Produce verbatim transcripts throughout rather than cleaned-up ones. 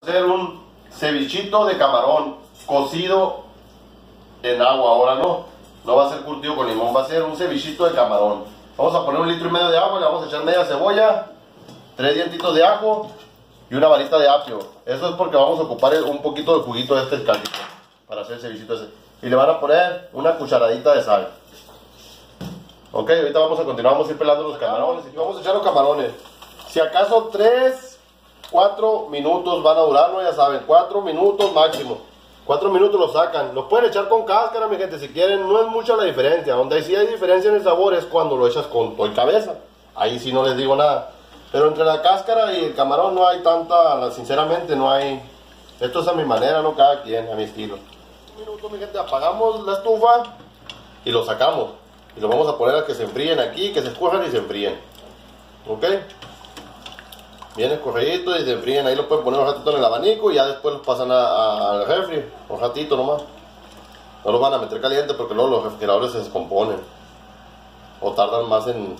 Hacer un cevichito de camarón cocido en agua. Ahora no, no va a ser curtido con limón, va a ser un cevichito de camarón. Vamos a poner un litro y medio de agua, le vamos a echar media cebolla, tres dientitos de ajo y una varita de apio. Eso es porque vamos a ocupar un poquito de juguito de este caldito para hacer el cevichito ese. Y le van a poner una cucharadita de sal. Ok, ahorita vamos a continuar, vamos a ir pelando los camarones y vamos a echar los camarones. Si acaso tres, cuatro minutos van a durar, no, ya saben, cuatro minutos máximo. cuatro minutos los sacan. Los pueden echar con cáscara, mi gente, si quieren. No es mucha la diferencia. Donde sí hay diferencia en el sabor es cuando lo echas con todo y cabeza. Ahí sí no les digo nada. Pero entre la cáscara y el camarón no hay tanta, sinceramente no hay. Esto es a mi manera, no cada quien, a mi estilo. Un minuto, mi gente, apagamos la estufa y lo sacamos. Y lo vamos a poner a que se enfríen aquí, que se escurran y se enfríen. ¿Ok? Bien escurridito y se enfríen. Ahí lo pueden poner un ratito en el abanico y ya después los pasan al refri. Un ratito nomás. No los van a meter caliente porque luego los refrigeradores se descomponen. O tardan más en,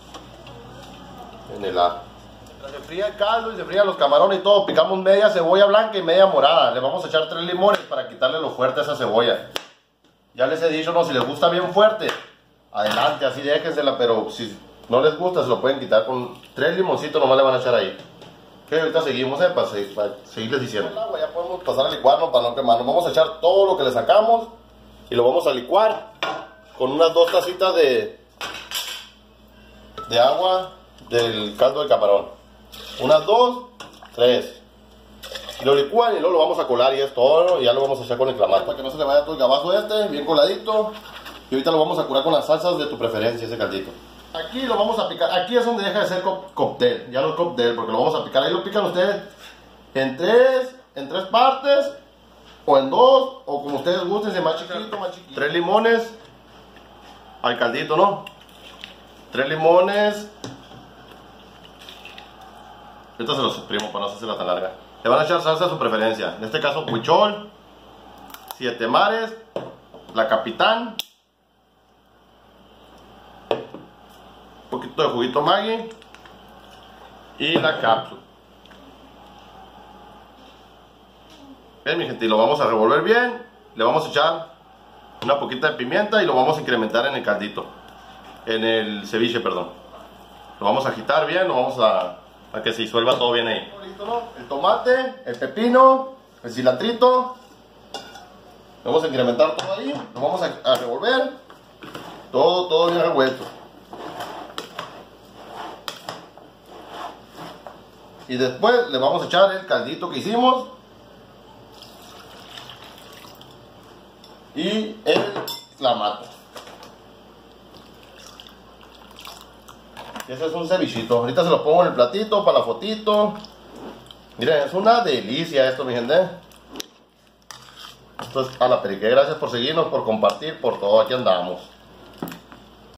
en helar. Se fría el caldo y se frían los camarones y todo. Picamos media cebolla blanca y media morada. Le vamos a echar tres limones para quitarle lo fuerte a esa cebolla. Ya les he dicho, no, si les gusta bien fuerte, adelante, así déjensela, pero si no les gusta, se lo pueden quitar con tres limoncitos, nomás le van a echar ahí. Ok, ahorita seguimos, eh, para, seguir, para seguirles diciendo. El agua ya podemos pasar a licuarnos para no quemarnos. Vamos a echar todo lo que le sacamos y lo vamos a licuar con unas dos tacitas de, de agua del caldo de camarón. Unas dos, tres. Y lo licúan y luego lo vamos a colar y es todo. Y ya lo vamos a echar con el clamato para que no se le vaya todo el gabazo este, bien coladito. Y ahorita lo vamos a curar con las salsas de tu preferencia, ese caldito. Aquí lo vamos a picar, aquí es donde deja de ser cóctel, ya no es cóctel, porque lo vamos a picar. Ahí lo pican ustedes en tres, en tres partes, o en dos, o como ustedes gusten, si más chiquito, más chiquito. Tres limones al caldito, ¿no? Tres limones. Ahorita se los exprimo para no hacerse la tan larga. Le van a echar salsa a su preferencia. En este caso, huichol, siete mares, la capitán, un poquito de juguito Maggi y la cápsula. Bien, mi gente, y lo vamos a revolver bien. Le vamos a echar una poquita de pimienta y lo vamos a incrementar en el caldito, en el ceviche, perdón. Lo vamos a agitar bien, lo vamos a, a que se disuelva todo bien ahí. El tomate, el pepino, el cilantrito. Vamos a incrementar todo ahí, lo vamos a, a revolver. Todo, todo bien revuelto. Y después le vamos a echar el caldito que hicimos y el clamato. Ese es un cevichito. Ahorita se lo pongo en el platito para la fotito. Miren, es una delicia esto, mi gente. Esto es a la perique. Gracias por seguirnos, por compartir, por todo. Aquí andamos.